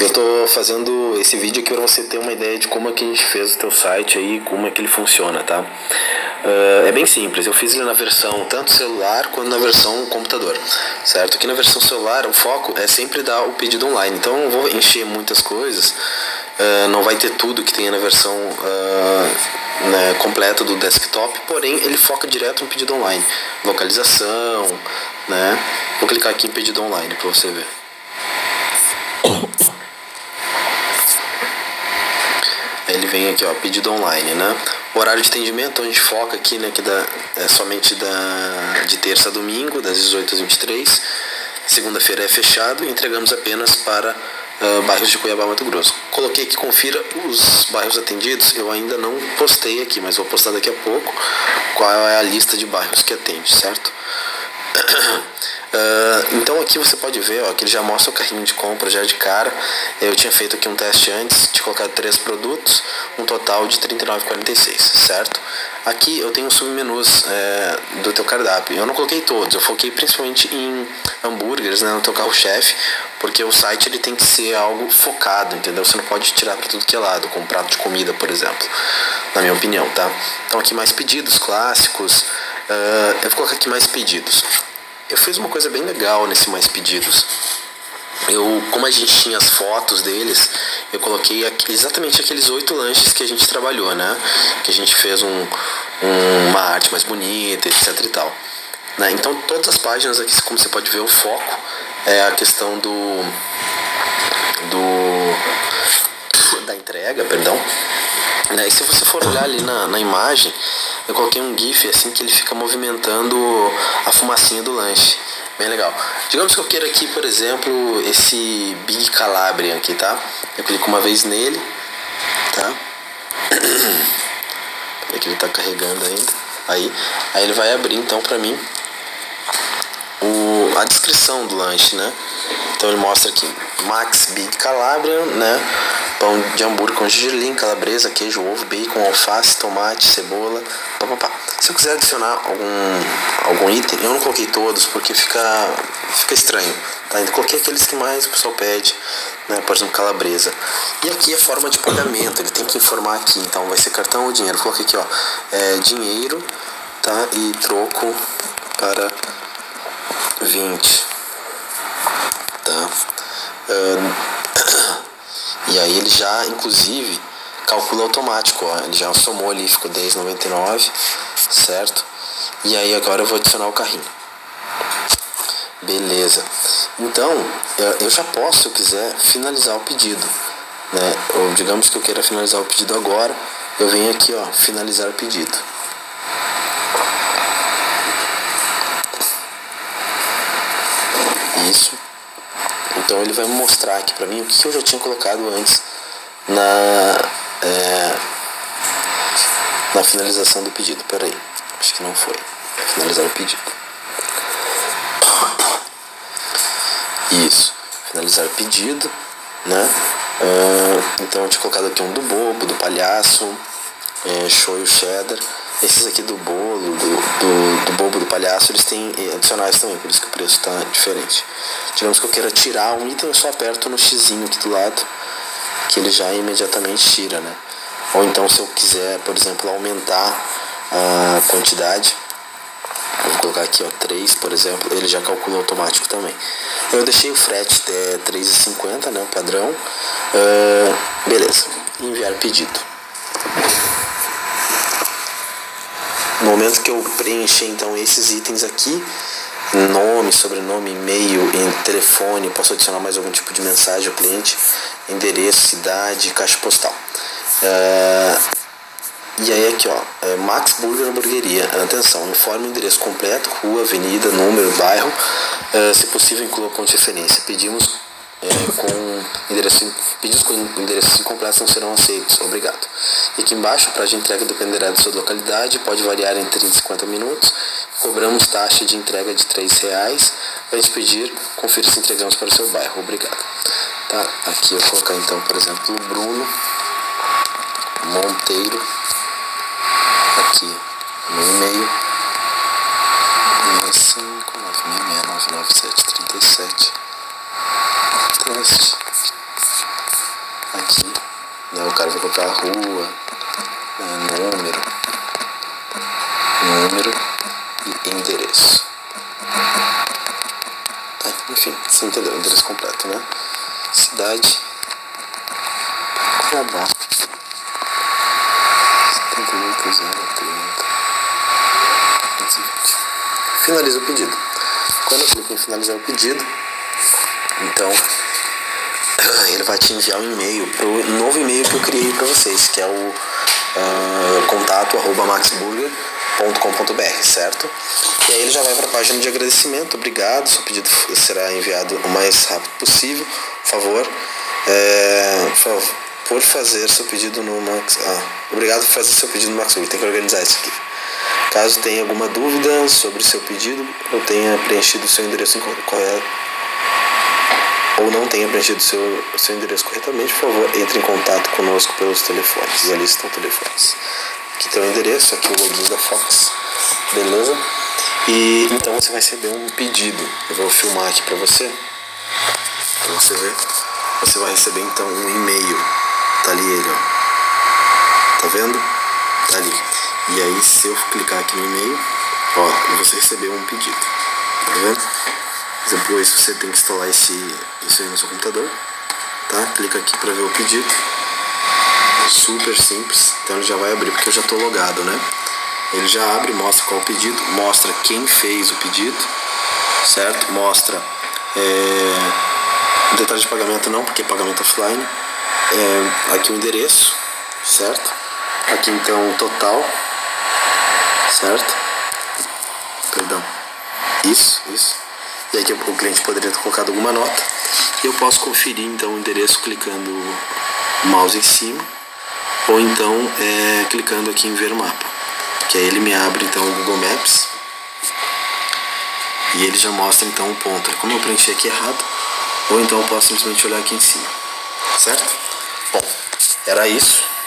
Eu tô fazendo esse vídeo aqui para você ter uma ideia de como é que a gente fez o teu site aí, como é que ele funciona, tá? É bem simples, eu fiz ele na versão tanto celular quanto na versão computador, certo? Aqui na versão celular o foco é sempre dar o pedido online, então eu não vou encher muitas coisas, não vai ter tudo que tem na versão né, completa do desktop, porém ele foca direto no pedido online, localização, né? Vou clicar aqui em pedido online para você ver. Ele vem aqui, ó, pedido online, né? O horário de atendimento a gente foca aqui, né, que é somente de terça a domingo, das 18 às 23. Segunda-feira é fechado e entregamos apenas para bairros de Cuiabá, Mato Grosso. Coloquei aqui, confira os bairros atendidos. Eu ainda não postei aqui, mas vou postar daqui a pouco qual é a lista de bairros que atende, certo? Então aqui você pode ver, ó, que ele já mostra o carrinho de compra já de cara. Eu tinha feito aqui um teste antes de colocar 3 produtos, um total de R$ 39,46, certo? Aqui eu tenho os submenus do teu cardápio. Eu não coloquei todos, eu foquei principalmente em hambúrgueres, né, no teu carro-chefe, porque o site ele tem que ser algo focado, entendeu? Você não pode tirar para tudo que é lado, com um prato de comida, por exemplo, na minha opinião, tá? Então aqui mais pedidos clássicos, eu vou colocar aqui mais pedidos. Eu fiz uma coisa bem legal nesse mais pedidos. Como a gente tinha as fotos deles, eu coloquei exatamente aqueles 8 lanches que a gente trabalhou, né? Que a gente fez uma arte mais bonita, etc e tal, né? Então todas as páginas aqui, como você pode ver, o foco é a questão da entrega, perdão. E se você for olhar ali na imagem, eu coloquei um GIF assim que ele fica movimentando a fumacinha do lanche. Bem legal. Digamos que eu queira aqui, por exemplo, esse Big Calabrian aqui, tá? Eu clico uma vez nele, tá? Aqui ele tá carregando ainda. Aí ele vai abrir então pra mim a descrição do lanche, né? Então ele mostra aqui Max Big Calabrian, né? Pão de hambúrguer com gergelim, calabresa, queijo, ovo, bacon, alface, tomate, cebola, papapá. Se eu quiser adicionar algum item, eu não coloquei todos porque fica estranho, tá? Então coloquei aqueles que mais o pessoal pede, né? Por exemplo, calabresa. E aqui a forma de pagamento, ele tem que informar aqui, então vai ser cartão ou dinheiro. Eu coloquei aqui, ó, dinheiro, tá? E troco para 20, tá? E aí ele já, inclusive, calcula automático, ó. Ele já somou ali, ficou R$10,99, certo? E aí agora eu vou adicionar o carrinho. Beleza. Então, eu já posso, se eu quiser, finalizar o pedido, né? Ou digamos que eu queira finalizar o pedido agora, eu venho aqui, ó, finalizar o pedido. Isso. Então ele vai me mostrar aqui pra mim o que eu já tinha colocado antes na finalização do pedido. Pera aí, acho que não foi. Finalizar o pedido. Isso, finalizar o pedido, né? Então eu tinha colocado aqui um do bobo, do palhaço, shoyu cheddar. Esses aqui do bolo, do bobo, do palhaço, eles têm adicionais também, por isso que o preço está diferente. Digamos que eu queira tirar um item, eu só aperto no xizinho aqui do lado, que ele já imediatamente tira, né? Ou então se eu quiser, por exemplo, aumentar a quantidade, eu vou colocar aqui, ó, 3, por exemplo, ele já calcula automático também. Eu deixei o frete até R$3,50, né, padrão. Beleza, enviar pedido. No momento que eu preencher então esses itens aqui, nome, sobrenome, e-mail, telefone, posso adicionar mais algum tipo de mensagem ao cliente, endereço, cidade, caixa postal. E aí aqui, ó, Max Burger Hamburgueria. Atenção, informe o endereço completo, rua, avenida, número, bairro, se possível inclua ponto de referência. Pedidos com endereços incompletos não serão aceitos, obrigado. E aqui embaixo, prazo de entrega dependerá da sua localidade, pode variar entre 30 e 50 minutos. Cobramos taxa de entrega de R$3. Antes de pedir, confira se entregamos para o seu bairro, obrigado. Tá, aqui eu vou colocar então, por exemplo, Bruno Monteiro, aqui no e-mail, 65 966 997 37. Teste. né? O cara vai colocar rua, número e endereço. Tá, enfim, você entendeu, o endereço completo, né? Cidade Cuiabá. 78.030. Finaliza o pedido. Quando eu clico em finalizar o pedido, então ele vai te enviar um e-mail para o novo e-mail que eu criei para vocês, que é o contato@maxburger.com.br, certo? E aí ele já vai para a página de agradecimento. Obrigado, seu pedido será enviado o mais rápido possível. Por favor, por fazer seu pedido no Max. Obrigado por fazer seu pedido no Max Burger. Tem que organizar isso aqui. Caso tenha alguma dúvida sobre seu pedido ou tenha preenchido o seu endereço correto, ou não tenha preenchido o seu endereço corretamente, por favor, entre em contato conosco pelos telefones. Ali estão telefones. Aqui tem o endereço, aqui o login da Fox. Beleza? E então você vai receber um pedido. Eu vou filmar aqui pra você ver. Você vai receber então um e-mail. Tá ali ele, ó. Tá vendo? Tá ali. E aí, se eu clicar aqui no e-mail, ó, você recebeu um pedido. Tá vendo? Depois você tem que instalar isso aí no seu computador. Tá? Clica aqui pra ver o pedido. Super simples. Então ele já vai abrir porque eu já tô logado, né? Ele já abre, mostra qual o pedido, mostra quem fez o pedido, certo? Mostra detalhe de pagamento não, porque é pagamento offline. Aqui o endereço, certo? Aqui então o total, certo? Perdão. Isso. E aqui o cliente poderia ter colocado alguma nota. E eu posso conferir então o endereço clicando o mouse em cima, ou então clicando aqui em ver o mapa. Que aí ele me abre então o Google Maps e ele já mostra então o ponto. Como eu preenchi aqui errado, ou então eu posso simplesmente olhar aqui em cima, certo? Bom, era isso.